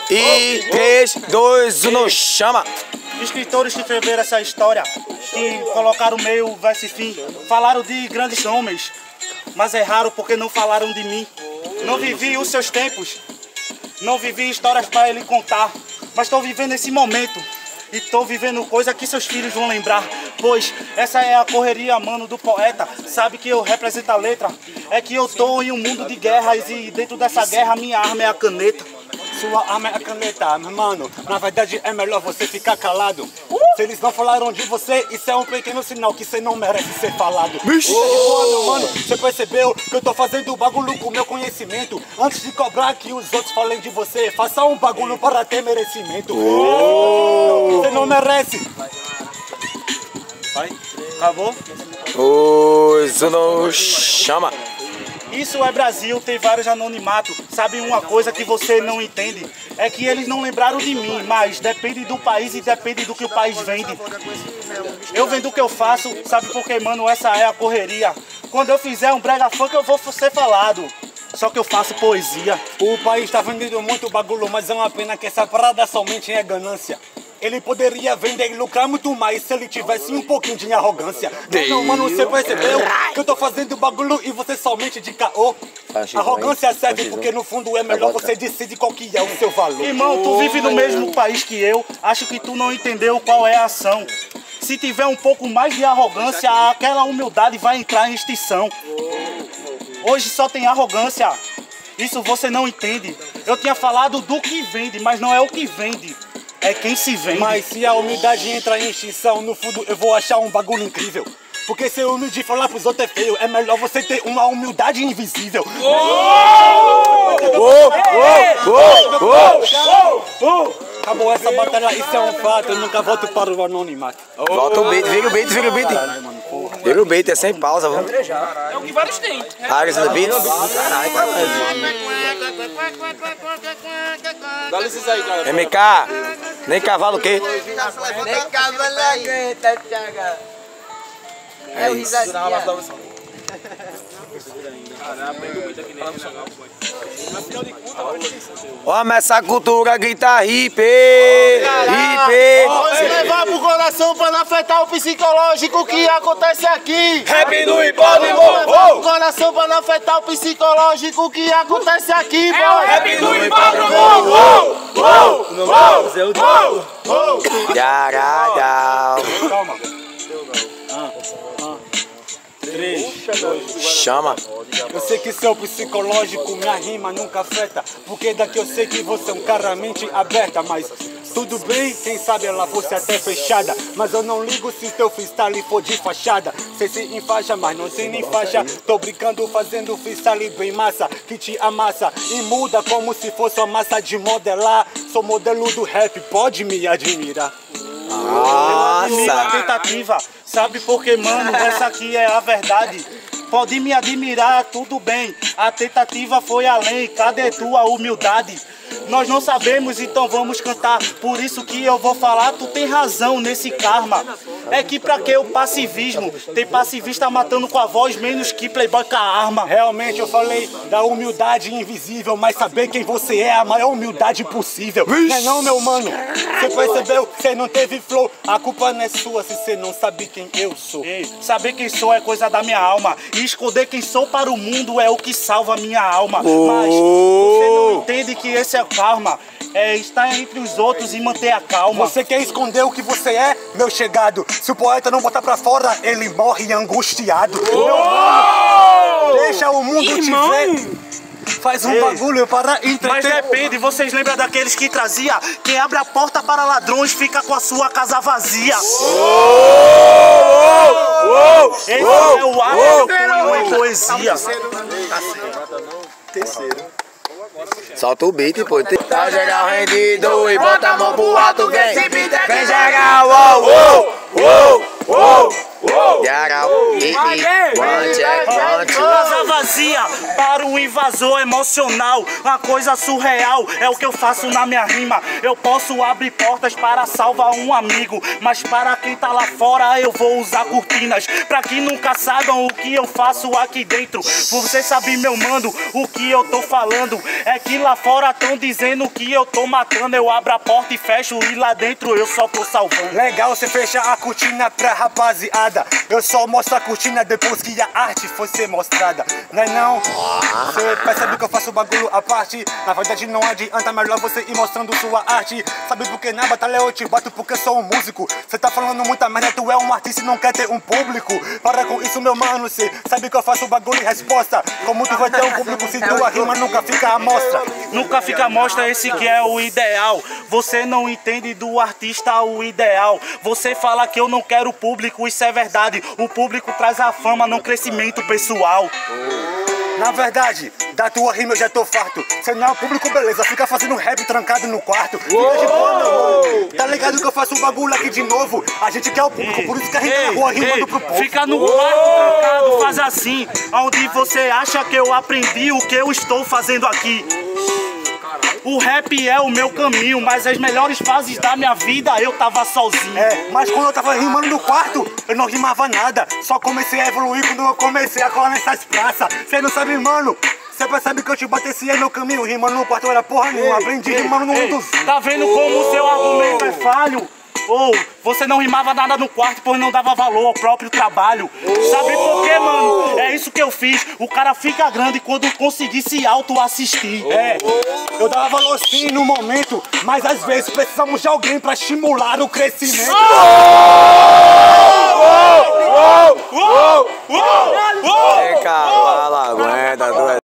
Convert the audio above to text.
E 3, 2, 1, chama! Escritores que escreveram essa história, que colocaram meio verso e fim, falaram de grandes homens, mas erraram porque não falaram de mim. Não vivi os seus tempos, não vivi histórias para ele contar, mas estou vivendo esse momento. E tô vivendo coisa que seus filhos vão lembrar. Pois essa é a correria, mano, do poeta. Sabe que eu represento a letra. É que eu tô em um mundo de guerras e dentro dessa guerra minha arma é a caneta. Sua arma é a caneta, mano. Na verdade é melhor você ficar calado. Se eles não falaram de você, isso é um pequeno sinal que você não merece ser falado. Mano, você percebeu que eu tô fazendo o bagulho com meu conhecimento. Antes de cobrar que os outros falem de você, faça um bagulho para ter merecimento. Você não merece. Vai, acabou? 2, 1, chama! Isso é Brasil, tem vários anonimatos. Sabe uma coisa que você não entende? É que eles não lembraram de mim, mas depende do país e depende do que o país vende. Eu vendo o que eu faço, sabe por quê, mano? Essa é a correria. Quando eu fizer um brega funk eu vou ser falado. Só que eu faço poesia. O país tá vendendo muito bagulho, mas é uma pena que essa parada somente é ganância. Ele poderia vender e lucrar muito mais se ele tivesse um pouquinho de arrogância. Não, mano, você percebeu que eu tô fazendo bagulho e você somente de caô? Arrogância serve porque no fundo é melhor você decidir qual que é o seu valor. Irmão, tu vive no mesmo país que eu, acho que tu não entendeu qual é a ação. Se tiver um pouco mais de arrogância, aquela humildade vai entrar em extinção. Hoje só tem arrogância, isso você não entende. Eu tinha falado do que vende, mas não é o que vende. É quem se vende. Mas se a humildade entra em extinção, no fundo eu vou achar um bagulho incrível. Porque ser humilde e falar pros outros é feio. É melhor você ter uma humildade invisível. Acabou essa batalha, isso é um fato. Eu nunca volto para o anonimato. Volta o bait, vira o bait, vira o bait. Vira o bait, é sem pausa, vamos. É o que vários têm. Áreas do beat. Dá licença aí, cara. MK, nem cavalo o quê? Nem cavalo aguenta, Thiago. É o risadinha. Homem, essa cultura grita hip, hip. Vamos levar pro coração pra não afetar o psicológico que acontece aqui. Rap no hipódromo, Levar pro coração pra não afetar o psicológico que acontece aqui, boy. rap no hipódromo. Calma. 3, chama. Eu sei que seu psicológico, minha rima nunca afeta. Porque daqui eu sei que você é um cara mente aberta. Mas tudo bem, quem sabe ela fosse até fechada. Mas eu não ligo se teu freestyle for de fachada. Cê se enfaixa, mas não se enfaixa. Tô brincando fazendo freestyle bem massa, que te amassa e muda como se fosse uma massa de modelar. Sou modelo do rap, pode me admirar. Admiro a tentativa, sabe por que, mano, essa aqui é a verdade. Pode me admirar, tudo bem, a tentativa foi além, cadê tua humildade? Nós não sabemos, então vamos cantar, por isso que eu vou falar, tu tem razão nesse karma. É que pra que o passivismo? Tem passivista matando com a voz, menos que playboy com a arma. Realmente eu falei da humildade invisível, mas saber quem você é a maior humildade possível. Não é não, meu mano? Você percebeu? Você não teve flow, a culpa não é sua se você não sabe quem eu sou. Ei, saber quem sou é coisa da minha alma, e esconder quem sou para o mundo é o que salva a minha alma. Mas você não entende que esse é o karma, é estar entre os outros e manter a calma. Você quer esconder o que você é, meu chegado? Se o poeta não botar pra fora, ele morre angustiado. Meu mano, deixa o mundo te ver. Faz um bagulho para entreter. Mas depende, vocês lembram daqueles que trazia? Quem abre a porta para ladrões fica com a sua casa vazia. Esse é o ato em poesia. Terceiro. Solta o beat, pô. Tá geral rendido e bota a mão pro alto, vem. Vem geral, Yaral, one check, one two. Casa vazia para o invasor emocional. Uma coisa surreal é o que eu faço na minha rima. Eu posso abrir portas para salvar um amigo, mas para quem tá lá fora eu vou usar cortinas. Pra que nunca saibam o que eu faço aqui dentro. Você sabe, meu mano, o que eu tô falando é que lá fora tão dizendo que eu tô matando. Eu abro a porta e fecho e lá dentro eu só tô salvando. Legal, você fecha a cortina pra rapaziada. Eu só mostro a cortina depois que a arte foi ser mostrada. Não é não? Você percebe que eu faço bagulho à parte. Na verdade não adianta, melhor você ir mostrando sua arte. Sabe por que na batalha eu te bato? Porque sou um músico. Você tá falando muita merda, tu é um artista e não quer ter um público. Para com isso, meu mano, cê sabe que eu faço bagulho e resposta. Como tu vai ter um público se tua rima nunca fica à mostra? Nunca fica à mostra, esse que é o ideal. Você não entende do artista o ideal. Você fala que eu não quero público, isso é verdade. O público traz a fama, não crescimento pessoal. Na verdade, da tua rima eu já tô farto. Cê não é o público, beleza, fica fazendo rap trancado no quarto. Fica de boa, meu mano. Tá ligado que eu faço um bagulho aqui de novo? A gente quer o público, por isso que a gente tá na rua rimando pro povo. Fica no quarto trancado, faz assim. Onde você acha que eu aprendi o que eu estou fazendo aqui. O rap é o meu caminho, mas as melhores fases da minha vida eu tava sozinho. Mas quando eu tava rimando no quarto, eu não rimava nada. Só comecei a evoluir quando eu comecei a colar nessas praças. Cê não sabe, mano, cê percebe que eu te bati, esse é meu caminho. Rimando no quarto eu era porra nenhuma, aprendi rimando no mundo. Tá vendo como o seu argumento é falho? Ou você não rimava nada no quarto, pois não dava valor ao próprio trabalho. Sabe por quê, mano? É isso que eu fiz. O cara fica grande quando conseguir se auto-assistir. Eu dava valor sim no momento, mas às vezes precisamos de alguém pra estimular o crescimento. Cavalo, aguenta,